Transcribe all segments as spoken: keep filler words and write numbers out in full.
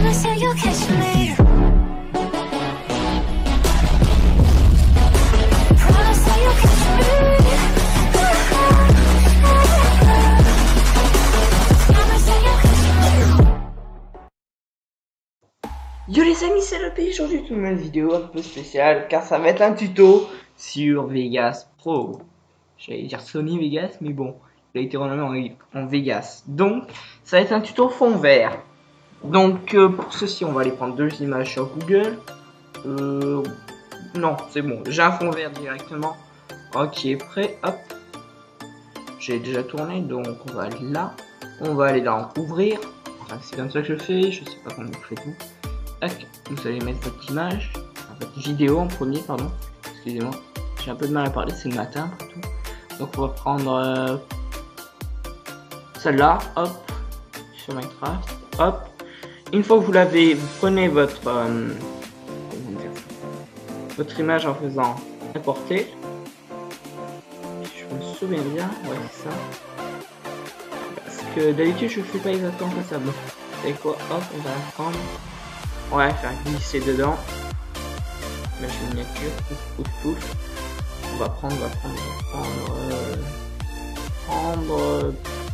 Yo les amis, c'est le P, aujourd'hui une nouvelle vidéo un peu spéciale car ça va être un tuto sur Vegas Pro. J'allais dire Sony Vegas, mais bon, il a été renommé en, en Vegas. Donc, ça va être un tuto fond vert. Donc, euh, pour ceci, on va aller prendre deux images sur Google. Euh, non, c'est bon, j'ai un fond vert directement. Ok, prêt, hop. J'ai déjà tourné, donc on va aller là. On va aller dans Ouvrir. Enfin, c'est comme ça que je fais, je sais pas comment vous faites tout. Tac, vous allez mettre votre image, enfin, votre vidéo en premier, pardon. Excusez-moi, j'ai un peu de mal à parler, c'est le matin après tout. Donc on va prendre euh, celle-là, hop, sur Minecraft, hop. Une fois que vous l'avez, vous prenez votre euh, comment dire, votre image en faisant importer. Je me souviens bien, ouais c'est ça. Parce que d'habitude je fais pas exactement comme ça. Bon, vous savez quoi, hop, on va la prendre. On va faire glisser dedans. Image miniature, pouf pouf pouf. On va prendre, on va prendre, on va prendre, euh, prendre. Euh,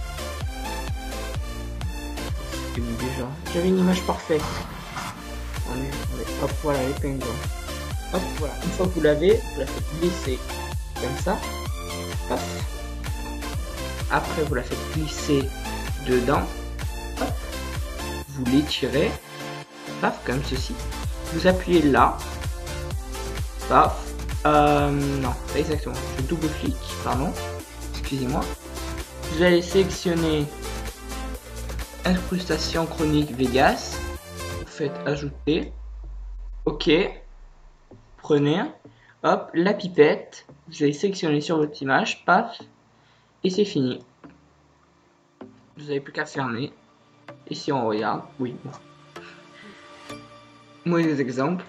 C'était où déjà? J'avais une image parfaite. On est, on est, hop, voilà les pingouins. Hop, voilà. Une fois que vous l'avez, vous la faites glisser comme ça. Hop. Après, vous la faites glisser dedans. Hop. Vous l'étirez. Paf, comme ceci. Vous appuyez là. Paf. Euh, non, pas exactement. Je double-clique, pardon. Excusez-moi. Vous allez sélectionner incrustation chronique Vegas. Vous faites ajouter. Ok. Prenez. Hop, la pipette. Vous allez sélectionner sur votre image. Paf. Et c'est fini. Vous n'avez plus qu'à fermer. Et si on regarde, oui. Bon. Moi des exemples.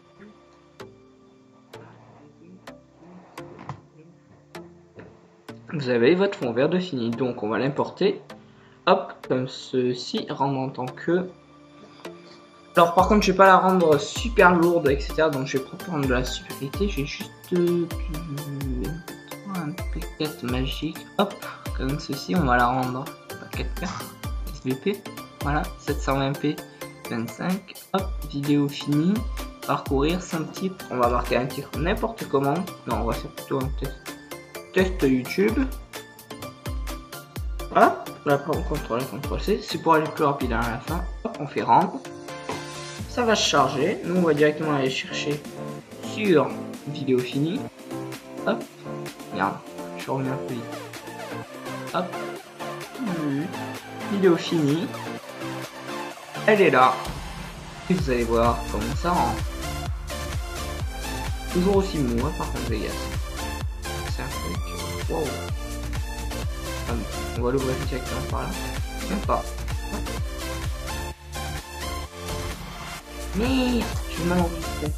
Vous avez votre fond vert de fini, donc on va l'importer. Hop, comme ceci, rendre en tant que. Alors par contre, je vais pas la rendre super lourde, et cetera. Donc je vais prendre de la supériorité. J'ai juste euh, un paquet magique. Hop, comme ceci, on va la rendre à quatre K S V P. Voilà, sept cent vingt p. vingt-cinq, hop, vidéo finie, parcourir cinq titres, on va marquer un titre n'importe comment, non on va faire plutôt un test, test YouTube, hop, là on contrôle, contrôle C, c'est pour aller plus rapide à la fin, hop, on fait rendre, ça va se charger, nous on va directement aller chercher sur vidéo finie, hop, regarde, je reviens plus vite, hop, vidéo finie, elle est là. Et vous allez voir comment ça rend. Toujours aussi mou, hein, par contre, Vegas. C'est un truc. Wow. Ah, on va l'ouvrir directement par là. Même pas. Merde, je vais mal enregistré.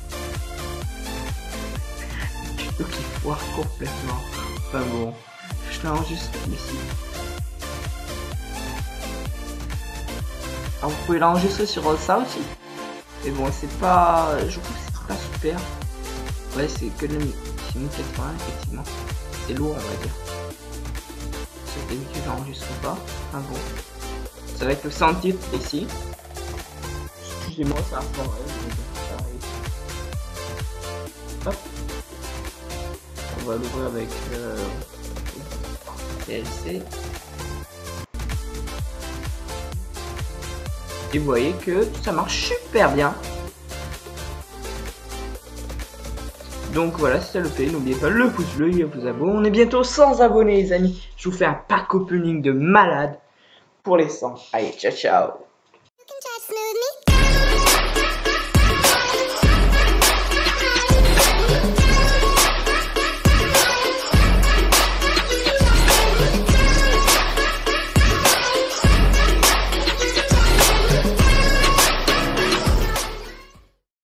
Je peux qu'il foire complètement. Enfin bon, je l'enregistre ici. Alors vous pouvez l'enregistrer sur ça aussi. Mais bon, c'est pas. Je trouve que c'est pas super. Ouais, c'est que le mille quatre-vingts, effectivement. C'est lourd, on va dire. C'est d'habitude, j'enregistre pas. Ah bon. Ça va être le sans titre ici. Excusez-moi, ça va pas. Hop. On va l'ouvrir avec euh, P L C. Et vous voyez que ça marche super bien. Donc voilà, c'est le P. N'oubliez pas le pouce bleu et vous abonner. On est bientôt cent abonnés les amis. Je vous fais un pack opening de malade pour les cent. Allez, ciao ciao.